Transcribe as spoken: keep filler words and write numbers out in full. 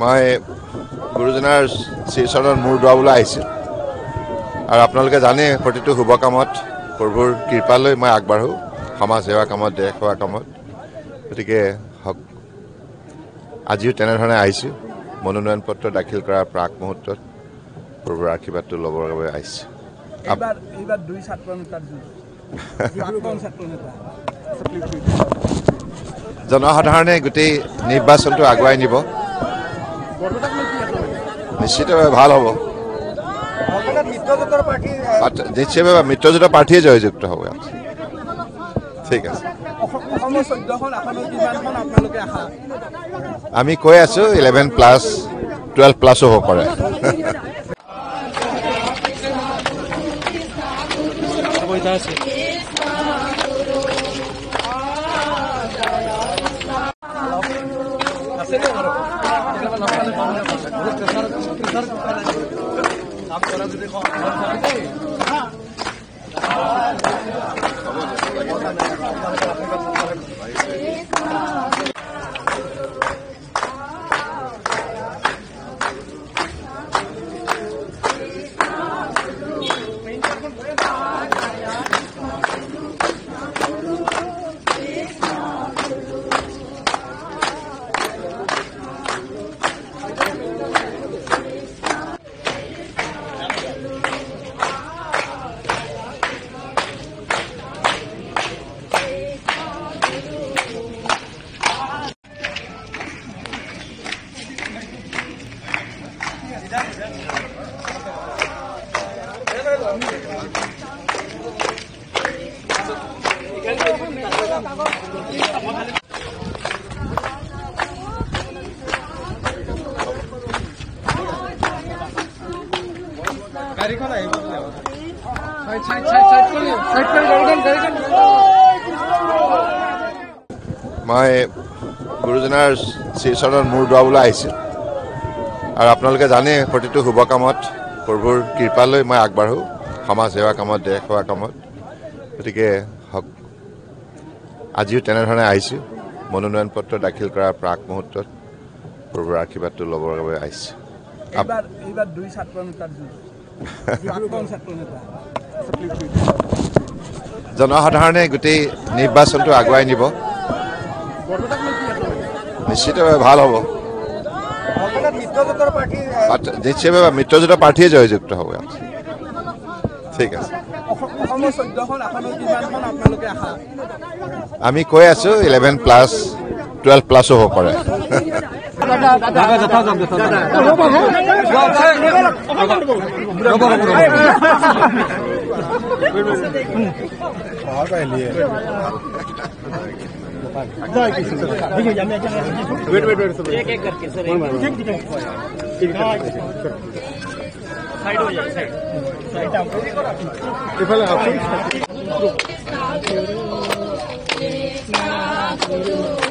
মই গুৰুজনাৰ শ্ৰীচৰণত মূৰ দোৱাবলৈ আহিছোঁ আৰু আপোনালোকে জানে প্ৰতিটো শুভ কামত প্ৰভুৰ কৃপালৈ মই আগবাঢ়ো সমাজ সেৱা কামত দেশ সেৱা কামত গতিকে আজিও তেনেধৰণে আহিছোঁ মনোনয়ন পত্ৰ দাখিল কৰাৰ প্ৰাক মুহূৰ্তত প্ৰভুৰ আশীৰ্বাদটো ল'বৰ বাবে আহিছোঁ এইবাৰ এইবাৰ দুই ছাত্ৰ নেতাৰ জনসাধাৰণে গোটেই নিৰ্বাচনটো আগুৱাই নিব নিশ্চিতভাৱে ভাল হ'ব নিশ্চয়ভাৱে মিত্ৰজোঁটৰ প্ৰাৰ্থীয়ে জয়যুক্ত হ'ব ঠিক আছে আমি কৈ আছোঁ ইলেভেন প্লাছ টুৱেলভ প্লাছো হ'ব পাৰে মই গুৰুজনাৰ শ্ৰীচৰণত মূৰ দোৱাবলৈ আহিছোঁ আৰু আপোনালোকে জানে প্ৰতিটো শুভ কামত প্ৰভুৰ কৃপালৈ মই আগবাঢ়ো সমাজ সেৱা কামত দেশ সেৱা কামত গতিকে আজিও তেনেধৰণে আহিছোঁ মনোনয়ন পত্ৰ দাখিল কৰাৰ প্ৰাক মুহূৰ্তত প্ৰভুৰ আশীৰ্বাদটো ল'বৰ বাবে আহিছোঁ এইবাৰ এইবাৰ দুই ছাত্ৰ নেতাৰ জনসাধাৰণে গোটেই নিৰ্বাচনটো আগুৱাই নিব নিশ্চিতভাৱে ভাল হ'ব নিশ্চয়ভাৱে মিত্ৰজোঁটৰ প্ৰাৰ্থীয়ে জয়যুক্ত হ'ব ঠিক আছে আমি কৈ আছোঁ ইলেভেন প্লাছ টুৱেলভ প্লাছো হ'ব পাৰে वेट वेट वेट एक एक करके सर साइड हो जाए साइड साइड